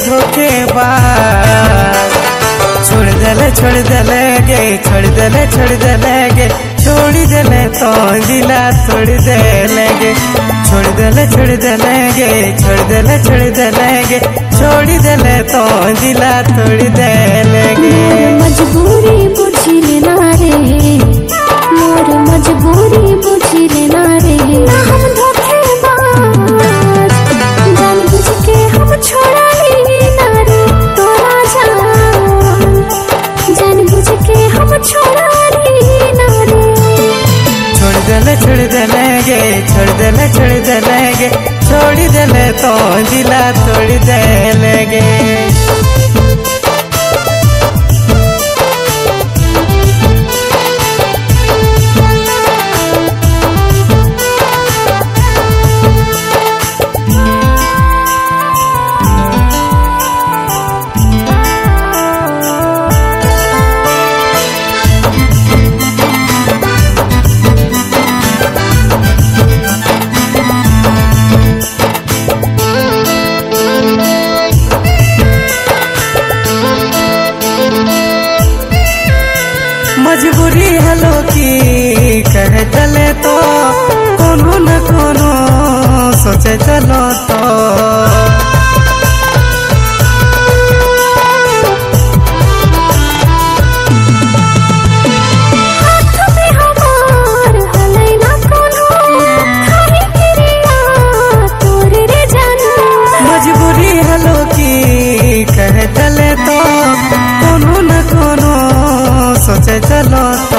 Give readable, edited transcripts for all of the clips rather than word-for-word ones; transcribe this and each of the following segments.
धोखेबाज। छोड़ दले गे, छोड़ दले गे, छोड़ी दले तो दिला तोड़ देले गे। छोड़ दले गे, छोड़ दले गे, छोड़ी दले तो दिला तोड़ देले गे। मजबूरी बुझी लेना रे, मोर मजबूरी बुझी लेना रे। ना हम धोखेबाज, जान बुझ के हम छोड़ा ना रे तोरा जान। जान बुझ के हम छोड़ा ना रे। छोड़ दले गे, छोड़ दले गे, छोड़ी दले तो दिला तोड़ देले गे। मजबूरी हलो की कह चले तो कोनो न कोनो सोचे चलो तो। मजबूरी हलो की कह चले तो कोनो न कोनो सोचे चलो तो।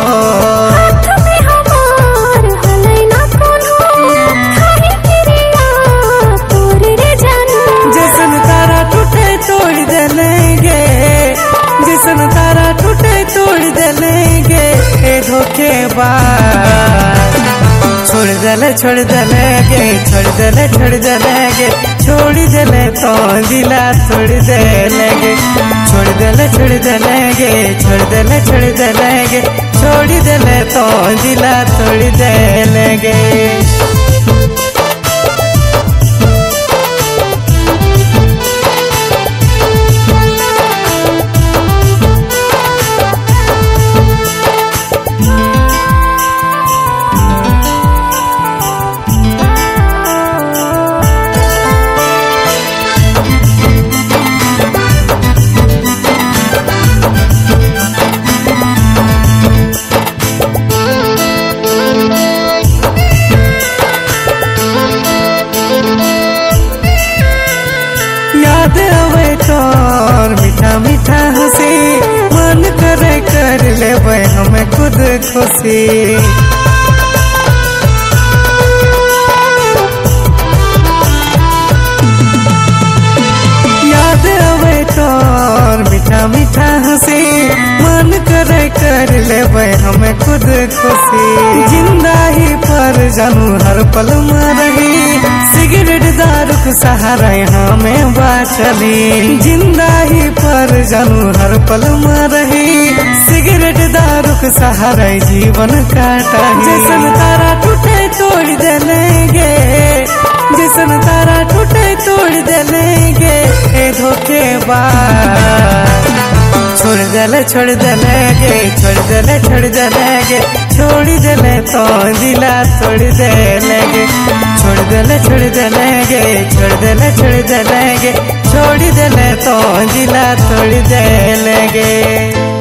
जैसन तारा टूटे तोड़ देलेंगे, जैसन तारा टूटे तोड़ देलेंगे। ए धोखेबाज। छोड़ दले गे, छोड़ दले गे, छोड़ी दले तो दिला तोड़ देले गे। छोड़ दले गे, छोड़ दले गे, छोड़ी दले तो दिला तोड़ देले गे। याद आवे तोर मीठा मीठा हंसी, मन करे कर लेबै हमें खुद खुशी। याद आवे तोर मीठा मीठा हंसी, मन करे कर लेबै हमें खुद खुशी। जिंदा ही पर जानू हर पल में रही, सिगरेट दारू के सहारा यहाँ में बाचली। जिंदा ही पर जानू हर पल में रही, सिगरेट दारू के सहारा जीवन काटा। जैसन तारा टूटे तोड़ देलेंगे, जैसन तारा टूटे तोड़ देलेंगे। ए धोखेबाज। छोड़ दले गे, छोड़ दले गे, छोड़ी दले तो दिला तोड़ देले गे। छोड़ दले गे, छोड़ दले गे, छोड़ी दले तो दिला तोड़ देले गे।